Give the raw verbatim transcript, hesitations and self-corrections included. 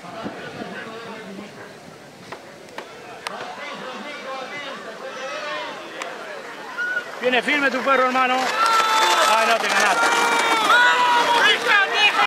Viene firme tu perro, hermano. Ay, no te ganaste.